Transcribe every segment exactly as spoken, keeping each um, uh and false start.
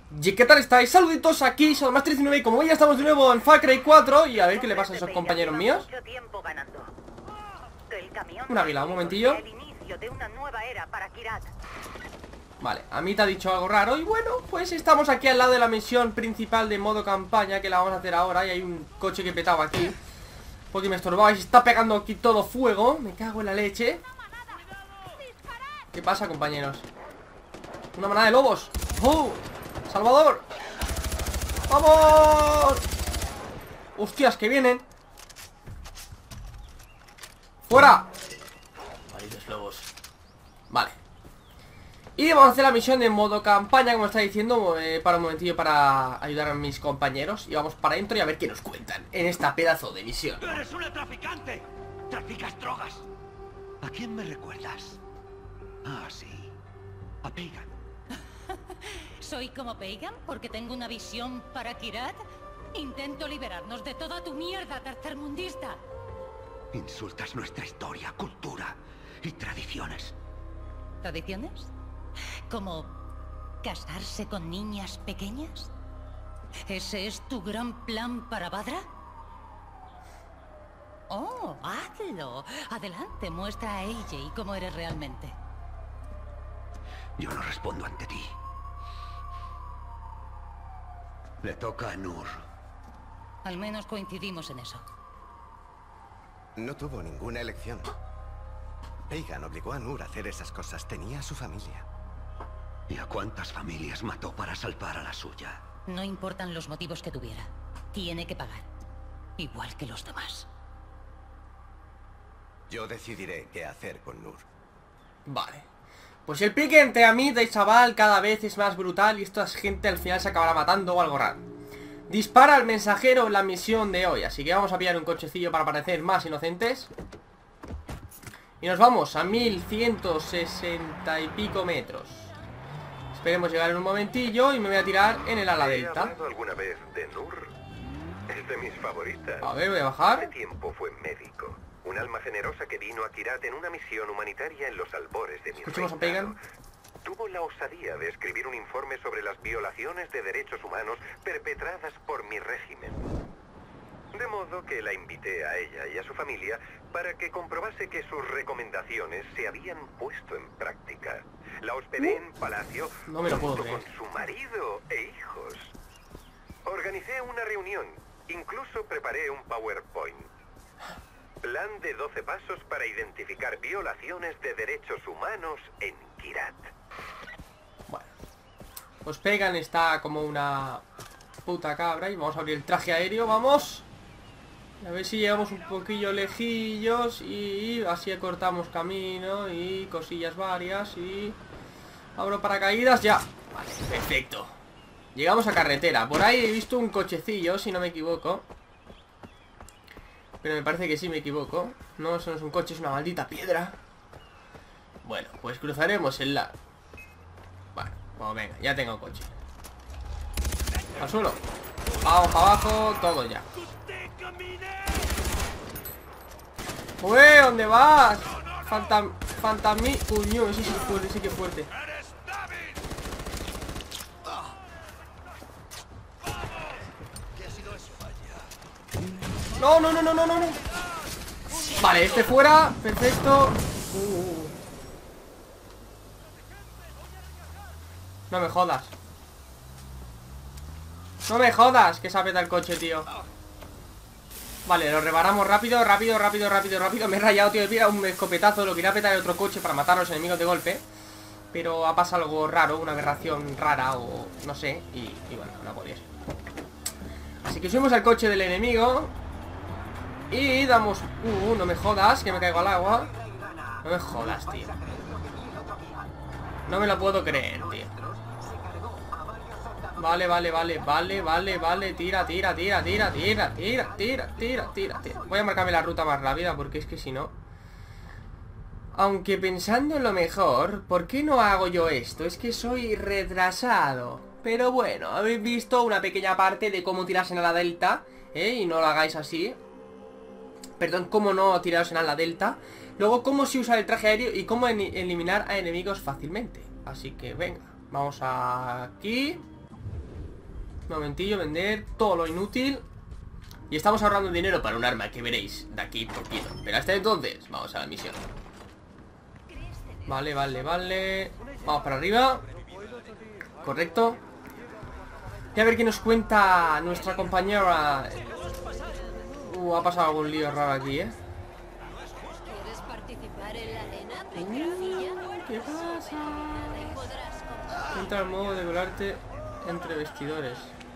¿Y qué tal estáis? Saluditos, aquí Soulmaster diecinueve y como veis ya estamos de nuevo en Far Cry cuatro. Y a ver qué le pasa a esos compañeros míos. Un águila, un momentillo. Vale, a mí te ha dicho algo raro. Y bueno, pues estamos aquí al lado de la misión principal de modo campaña, que la vamos a hacer ahora. Y hay un coche que petaba aquí porque me estorbaba y se está pegando aquí todo fuego. Me cago en la leche. ¿Qué pasa, compañeros? Una manada de lobos. ¡Oh! ¡Salvador! ¡Vamos! ¡Hostias, que vienen! ¡Fuera! Malditos lobos. Vale. Y vamos a hacer la misión de modo campaña, como está diciendo, eh, para un momentillo para ayudar a mis compañeros. Y vamos para adentro y a ver qué nos cuentan en esta pedazo de misión. ¡Eres una traficante! ¡Traficas drogas! ¿A quién me recuerdas? Ah, sí. A Pagan. ¿Soy como Pagan porque tengo una visión para Kyrat? Intento liberarnos de toda tu mierda tercermundista. Insultas nuestra historia, cultura y tradiciones. ¿Tradiciones? ¿Como casarse con niñas pequeñas? ¿Ese es tu gran plan para Badra? Oh, hazlo. Adelante, muestra a A J cómo eres realmente. Yo no respondo ante ti. Le toca a Nur. Al menos coincidimos en eso. No tuvo ninguna elección. Pagan obligó a Nur a hacer esas cosas. Tenía a su familia. ¿Y a cuántas familias mató para salvar a la suya? No importan los motivos que tuviera. Tiene que pagar. Igual que los demás. Yo decidiré qué hacer con Nur. Vale. Pues el pique entre Amita y chaval cada vez es más brutal y esta gente al final se acabará matando o algo raro. Dispara al mensajero en la misión de hoy, así que vamos a pillar un cochecillo para parecer más inocentes. Y nos vamos a mil ciento sesenta y pico metros. Esperemos llegar en un momentillo y me voy a tirar en el ala delta. ¿He hablado alguna vez de Nur? Es de mis favoritas. A ver, voy a bajar. Hace tiempo fue médico. Un alma generosa que vino a Kyrat en una misión humanitaria en los albores de mi Escuchemos a reinado. Pagan. Tuvo la osadía de escribir un informe sobre las violaciones de derechos humanos perpetradas por mi régimen. De modo que la invité a ella y a su familia para que comprobase que sus recomendaciones se habían puesto en práctica. La hospedé en palacio No me lo puedo junto creer. con su marido e hijos. Organicé una reunión, incluso preparé un PowerPoint. Plan de doce pasos para identificar violaciones de derechos humanos en Kyrat. Bueno, pues Pagan está como una puta cabra. Y vamos a abrir el traje aéreo, vamos. A ver si llegamos un poquillo lejillos. Y así cortamos camino y cosillas varias. Y abro paracaídas, ya. Vale, perfecto. Llegamos a carretera. Por ahí he visto un cochecillo, si no me equivoco. Pero me parece que sí me equivoco. No, eso no es un coche, es una maldita piedra. Bueno, pues cruzaremos el la... Bueno, bueno, venga, ya tengo coche. Al suelo. Vamos para abajo, todo ya. ¡Ué! ¿Dónde vas? Fantam... Fantasmi... Puño, ese sí que fuerte, ese que fuerte. No, no, no, no, no, no, no. Vale, este fuera, perfecto. uh. No me jodas. No me jodas, que se apeta el coche, tío. Vale, lo reparamos rápido, rápido, rápido, rápido, rápido. Me he rayado, tío, mira, un escopetazo. Lo quería petar el otro coche para matar a los enemigos de golpe. Pero ha pasado algo raro, una aberración rara o no sé. Y, y bueno, no podía ser. Así que subimos al coche del enemigo. Y damos... Uh, no me jodas, que me caigo al agua. No me jodas, tío. No me lo puedo creer, tío. Vale, vale, vale, vale, vale, vale. Tira, tira, tira, tira, tira, tira, tira, tira, tira, tira. Voy a marcarme la ruta más rápida porque es que si no... Aunque pensando en lo mejor, ¿por qué no hago yo esto? Es que soy retrasado. Pero bueno, habéis visto una pequeña parte de cómo tirarse en la delta, ¿eh? Y no lo hagáis así. Perdón, cómo no tiraros en ala delta. Luego, cómo se usa el traje aéreo y cómo eliminar a enemigos fácilmente. Así que venga, vamos aquí. Un momentillo, vender todo lo inútil. Y estamos ahorrando dinero para un arma que veréis de aquí poquito. Pero hasta entonces, vamos a la misión. Vale, vale, vale. Vamos para arriba. Correcto. Y a ver qué nos cuenta nuestra compañera. Uh, ha pasado algún lío raro aquí, ¿eh? ¿Quieres participar en la arena? Uh, ¿Qué pasa? Entra al modo de volarte entre vestidores.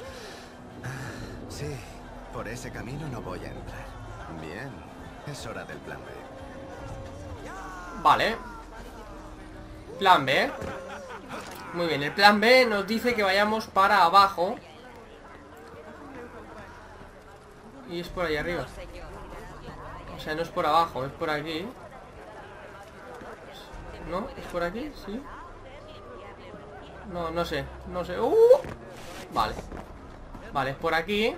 Sí, por ese camino no voy a entrar. Bien, es hora del plan B. Vale. Plan B. Muy bien, el plan B nos dice que vayamos para abajo. Y es por ahí arriba. O sea, no es por abajo, es por aquí. ¿No? ¿Es por aquí? Sí. No, no sé, no sé. ¡Uh! Vale. Vale, es por aquí.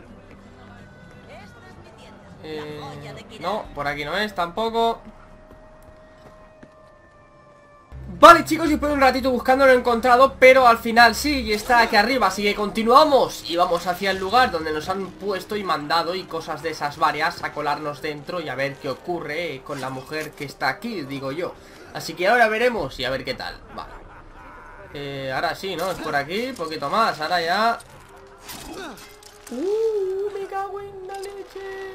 Eh, no, por aquí no es tampoco. Vale, chicos, y después de un ratito buscando lo he encontrado, pero al final sí, y está aquí arriba. Así que continuamos y vamos hacia el lugar donde nos han puesto y mandado y cosas de esas varias, a colarnos dentro y a ver qué ocurre con la mujer que está aquí, digo yo. Así que ahora veremos y a ver qué tal. Vale. Eh, ahora sí, ¿no? Es por aquí, poquito más. Ahora ya... Uh, me cago en la leche.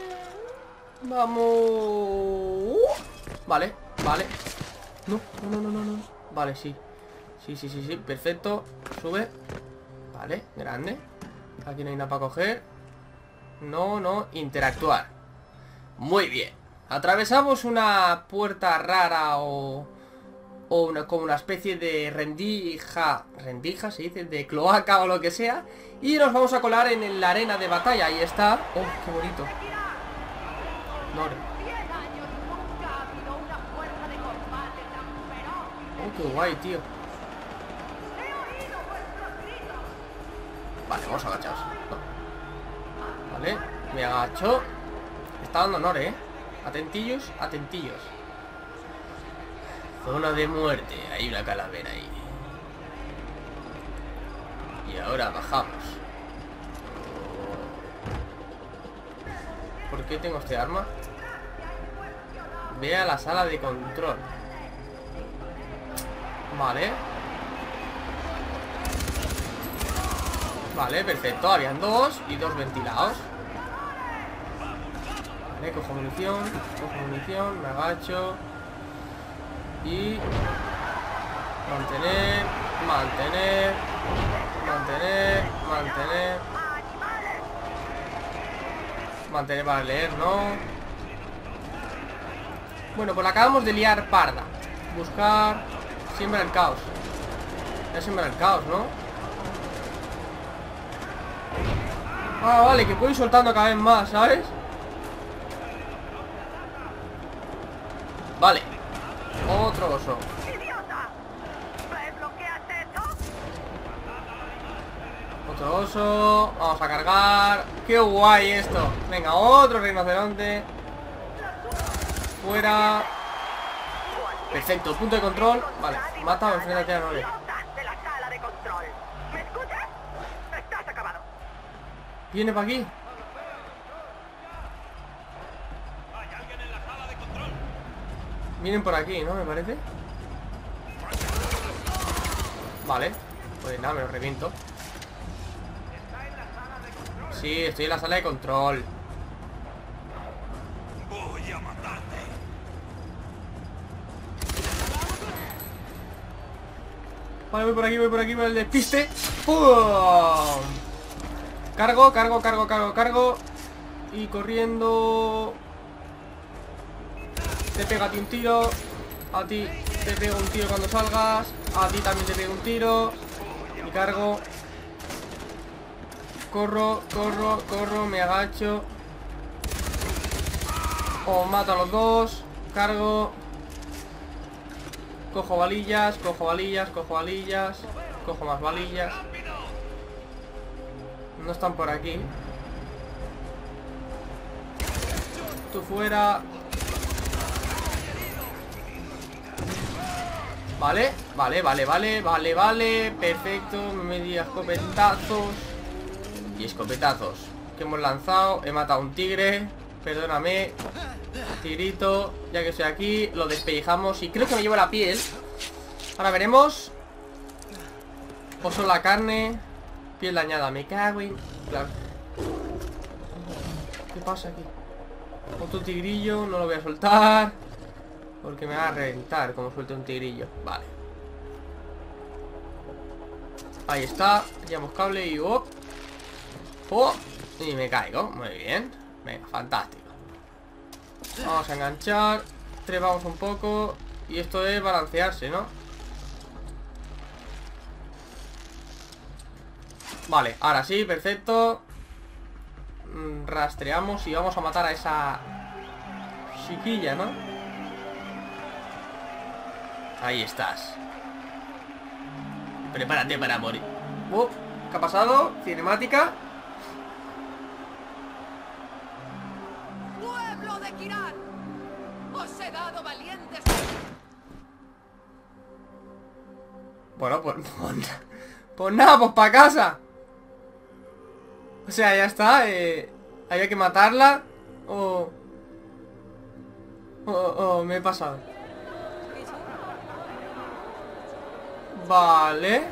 Vamos. Vale, vale. No, no, no, no, no. Vale, sí. Sí, sí, sí, sí, perfecto. Sube. Vale, grande. Aquí no hay nada para coger. No, no, interactuar. Muy bien. Atravesamos una puerta rara o... O una, como una especie de rendija. Rendija, se dice, de cloaca o lo que sea. Y nos vamos a colar en la arena de batalla. Ahí está. Oh, qué bonito. No. Oh, qué guay, tío. Vale, vamos agachados. Vale, me agacho. Está dando honor, eh. Atentillos, atentillos. Zona de muerte. Hay una calavera ahí. Y ahora bajamos. ¿Por qué tengo este arma? Ve a la sala de control. Vale. Vale, perfecto. Habían dos y dos ventilados. Vale, cojo munición. Cojo munición, me agacho. Y... Mantener, mantener, mantener, mantener. Mantener para leer, ¿no? Bueno, pues la acabamos de liar parda. Buscar... Siembra el caos. Ya siembra el caos, ¿no? Ah, vale, que puedo ir soltando cada vez más, ¿sabes? Vale. Otro oso. Otro oso. Vamos a cargar. ¡Qué guay esto! Venga, otro rinoceronte. Fuera. Perfecto, punto de control. Vale, mata o enfréntate a Nore. Viene para aquí. Vienen por aquí, ¿no? Me parece. Vale. Pues nada, me lo reviento. Sí, estoy en la sala de control. Voy a matarte. Vale, voy por aquí, voy por aquí, por el despiste. ¡Pum! Cargo, cargo, cargo, cargo, cargo. Y corriendo. Te pega a ti un tiro. A ti te pego un tiro cuando salgas. A ti también te pego un tiro. Y cargo. Corro, corro, corro, me agacho. O mato a los dos. Cargo. Cojo valillas, cojo valillas, cojo valillas. Cojo más valillas. No están por aquí. Tú fuera. Vale, vale, vale, vale, vale, vale. Perfecto, me di escopetazos. Y escopetazos que hemos lanzado. He matado a un tigre. Perdóname. Tigrito. Ya que estoy aquí, lo despellejamos. Y creo que me llevo la piel. Ahora veremos. O solo la carne. Piel dañada. Me cago en... Claro. ¿Qué pasa aquí? Otro tigrillo. No lo voy a soltar porque me va a reventar como suelte un tigrillo. Vale. Ahí está. Llevamos cable y... ¡Oh! ¡Oh! Y me caigo. Muy bien. Venga, fantástico. Vamos a enganchar. Trepamos un poco. Y esto es balancearse, ¿no? Vale, ahora sí, perfecto. Rastreamos y vamos a matar a esa chiquilla, ¿no? Ahí estás. Prepárate para morir. uh, ¿Qué ha pasado? Cinemática. ¡Pueblo de Kirat! ¡Os he dado valientes! Bueno, pues... Pues, pues nada, pues para casa. O sea, ya está. eh, Había que matarla. O... O, o me he pasado. Vale.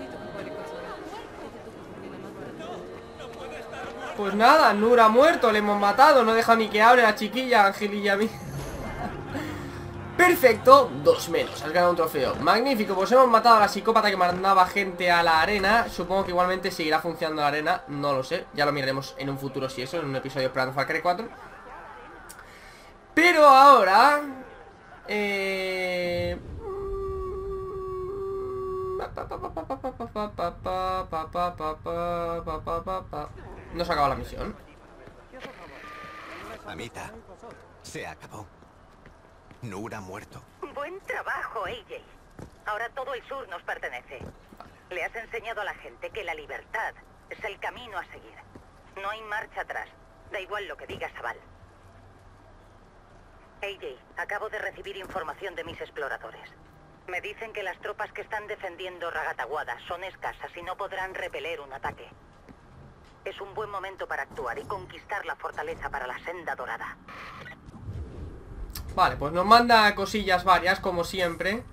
Pues nada, Nur ha muerto, le hemos matado. No deja ni que hable la chiquilla, Angelilla mía. Perfecto, dos menos, has ganado un trofeo. Magnífico, pues hemos matado a la psicópata que mandaba gente a la arena. Supongo que igualmente seguirá funcionando la arena, no lo sé. Ya lo miraremos en un futuro si eso, en un episodio de Far Cry cuatro. Pero ahora... Eh... No se acaba la misión. Amita, se acabó. Nur ha muerto. Buen trabajo, A J. Ahora todo el sur nos pertenece. Le has enseñado a la gente que la libertad es el camino a seguir. No hay marcha atrás. Da igual lo que diga Sabal. A J, acabo de recibir información de mis exploradores. Me dicen que las tropas que están defendiendo Ragatawada son escasas y no podrán repeler un ataque. Es un buen momento para actuar y conquistar la fortaleza para la senda dorada. Vale, pues nos manda cosillas varias, como siempre.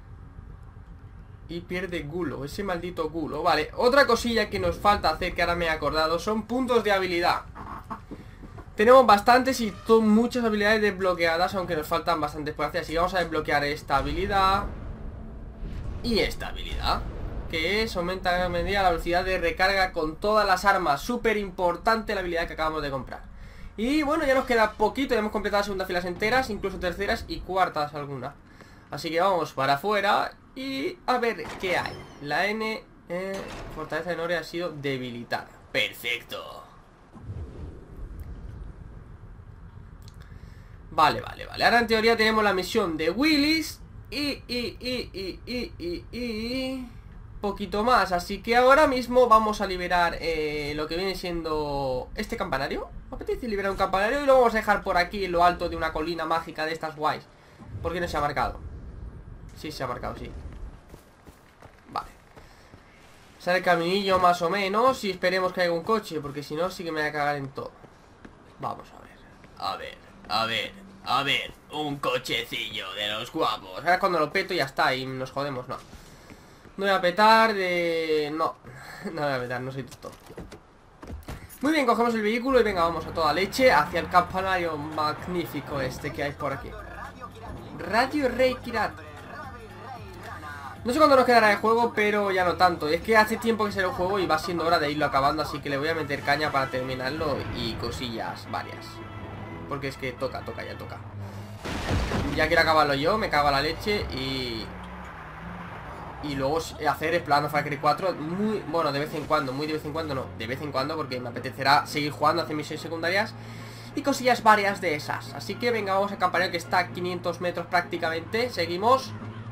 Y pierde gulo, ese maldito gulo. Vale, otra cosilla que nos falta hacer, que ahora me he acordado, son puntos de habilidad. Tenemos bastantes y son muchas habilidades desbloqueadas, aunque nos faltan bastantes por hacer. Así que vamos a desbloquear esta habilidad y esta habilidad, que es aumenta a medida la velocidad de recarga con todas las armas. Súper importante la habilidad que acabamos de comprar. Y bueno, ya nos queda poquito, ya hemos completado las segundas filas enteras, incluso terceras y cuartas alguna. Así que vamos para afuera y a ver qué hay. La N, eh, fortaleza de Nore ha sido debilitada. Perfecto. Vale, vale, vale. Ahora en teoría tenemos la misión de Willis y, y, y, y, y, y, y poquito más. Así que ahora mismo vamos a liberar eh, lo que viene siendo este campanario. Me apetece liberar un campanario y lo vamos a dejar por aquí en lo alto de una colina mágica de estas guays. ¿Por qué no se ha marcado? Sí, se ha marcado, sí. Vale. Sale el caminillo más o menos y esperemos que haya un coche, porque si no sí que me voy a cagar en todo. Vamos a ver. A ver, a ver, a ver. Un cochecillo de los guapos. Ahora cuando lo peto ya está y nos jodemos, no. No voy a petar de... No, no voy a petar, no soy tonto. Muy bien, cogemos el vehículo y venga, vamos a toda leche hacia el campanario magnífico este que hay por aquí. Radio Rey Kirat. No sé cuándo nos quedará el juego, pero ya no tanto. Es que hace tiempo que salió el juego y va siendo hora de irlo acabando, así que le voy a meter caña para terminarlo y cosillas varias. Porque es que toca, toca, ya toca. Ya quiero acabarlo yo, me cago a la leche y... Y luego hacer explorando Far Cry cuatro muy, bueno, de vez en cuando, muy de vez en cuando no, de vez en cuando porque me apetecerá seguir jugando, hacer misiones secundarias y cosillas varias de esas. Así que venga, vamos al campanario que está a quinientos metros prácticamente, seguimos.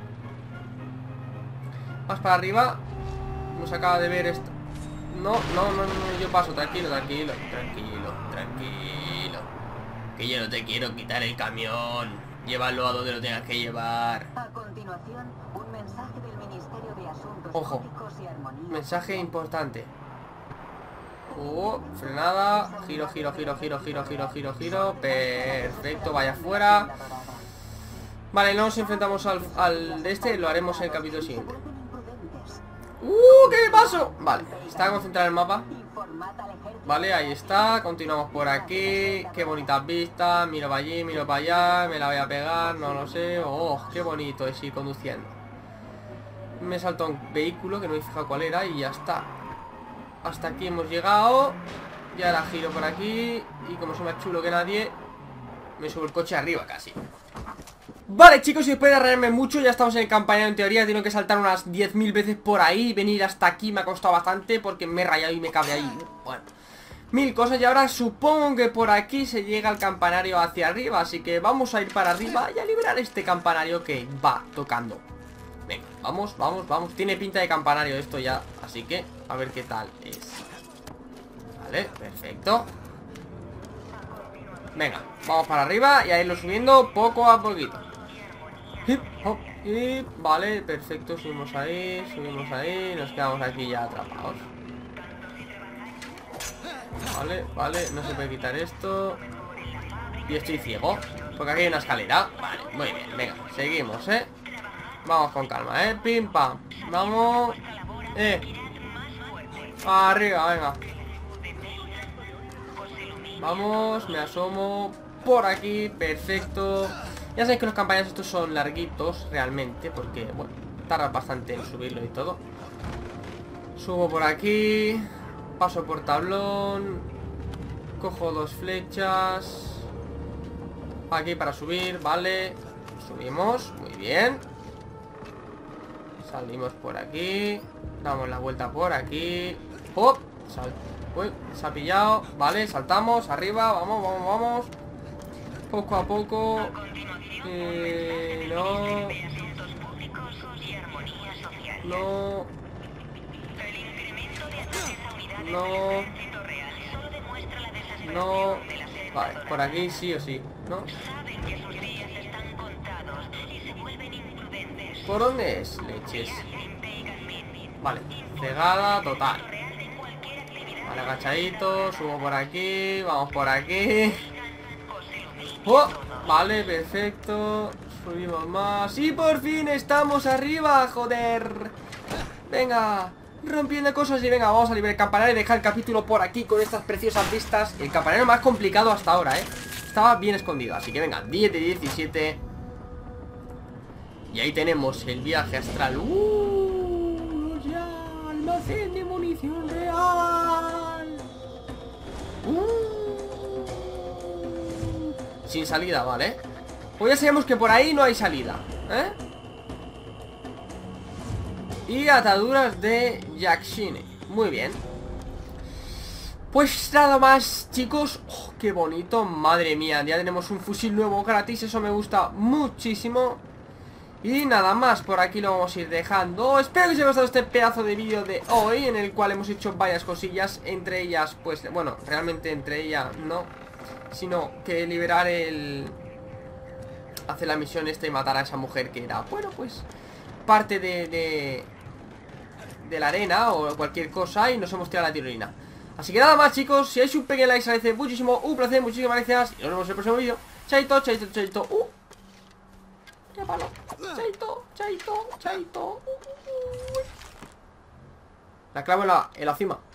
Más para arriba. Nos acaba de ver esto. No, no, no, no, yo paso, tranquilo, tranquilo, tranquilo, tranquilo. Que yo no te quiero quitar el camión. Llévalo a donde lo tengas que llevar. A continuación, un mensaje del Ministerio de Asuntos Ojo. Públicos y Armonía. Mensaje importante. Uh, frenada. Giro, giro, giro, giro, giro, giro, giro, giro. Perfecto, vaya afuera. Vale, no nos enfrentamos al, al de este. Lo haremos en el capítulo siguiente. Uh, ¿qué me pasó? Vale, está concentrado el mapa. Vale, ahí está. Continuamos por aquí. Qué bonitas vistas. Miro para allí, miro para allá. Me la voy a pegar, no lo sé. Oh, qué bonito es ir conduciendo. Me saltó un vehículo que no me he fijado cuál era y ya está. Hasta aquí hemos llegado. Y ahora giro por aquí. Y como soy más chulo que nadie, me subo el coche arriba casi. Vale, chicos, y después de arrearme mucho, ya estamos en el campanario. En teoría, tengo que saltar unas diez mil veces por ahí. Venir hasta aquí me ha costado bastante porque me he rayado y me cabe ahí. Bueno, mil cosas. Y ahora supongo que por aquí se llega al campanario hacia arriba. Así que vamos a ir para arriba y a liberar este campanario que va tocando. Venga, vamos, vamos, vamos. Tiene pinta de campanario esto ya. Así que, a ver qué tal es. Vale, perfecto. Venga, vamos para arriba y a irlo subiendo poco a poquito. Hip, hop, hip. Vale, perfecto, subimos ahí, subimos ahí. Nos quedamos aquí ya atrapados. Vale, vale, no se puede quitar esto. Y estoy ciego, porque aquí hay una escalera. Vale, muy bien, venga, seguimos, eh. Vamos con calma, eh, pim, pam. Vamos, eh arriba, venga. Vamos, me asomo por aquí, perfecto. Ya sabéis que los campanaриos estos son larguitos realmente, porque, bueno, tarda bastante en subirlo y todo. Subo por aquí, paso por tablón, cojo dos flechas. Aquí para subir, vale. Subimos, muy bien. Salimos por aquí, damos la vuelta por aquí. ¡Hop! Sal. Uy, se ha pillado. Vale, saltamos, arriba, vamos, vamos, vamos. Poco a poco. Eh, no. No. No. No. Vale, por aquí sí o sí, ¿no? ¿Por dónde es, leches? Vale, cegada total. Vale, agachadito, subo por aquí, vamos por aquí. Oh, vale, perfecto. Subimos más. Y por fin estamos arriba, joder. Venga, rompiendo cosas. Y venga, vamos a liberar el campanario y dejar el capítulo por aquí con estas preciosas vistas. El campanario más complicado hasta ahora, eh. Estaba bien escondido, así que venga, diez de diecisiete. Y ahí tenemos el viaje astral. Uh, ya, almacén de munición real. Uh, sin salida, vale. Pues ya sabemos que por ahí no hay salida, ¿eh? Y ataduras de Yakshine. Muy bien. Pues nada más, chicos. Oh, qué bonito, madre mía. Ya tenemos un fusil nuevo gratis. Eso me gusta muchísimo. Y nada más, por aquí lo vamos a ir dejando. Espero que os haya gustado este pedazo de vídeo de hoy, en el cual hemos hecho varias cosillas. Entre ellas, pues, bueno, realmente entre ellas no, sino que liberar el... hacer la misión esta y matar a esa mujer que era, bueno, pues, parte de... de, de la arena o cualquier cosa. Y nos hemos tirado la tirolina. Así que nada más, chicos, si hay un pequeño like se agradece muchísimo. Un placer, muchísimas gracias. Y nos vemos en el próximo vídeo. Chaito, chaito, chaito. Uh. Ya palo. Chaito, chaito, chaito. La clavo en la, en la cima.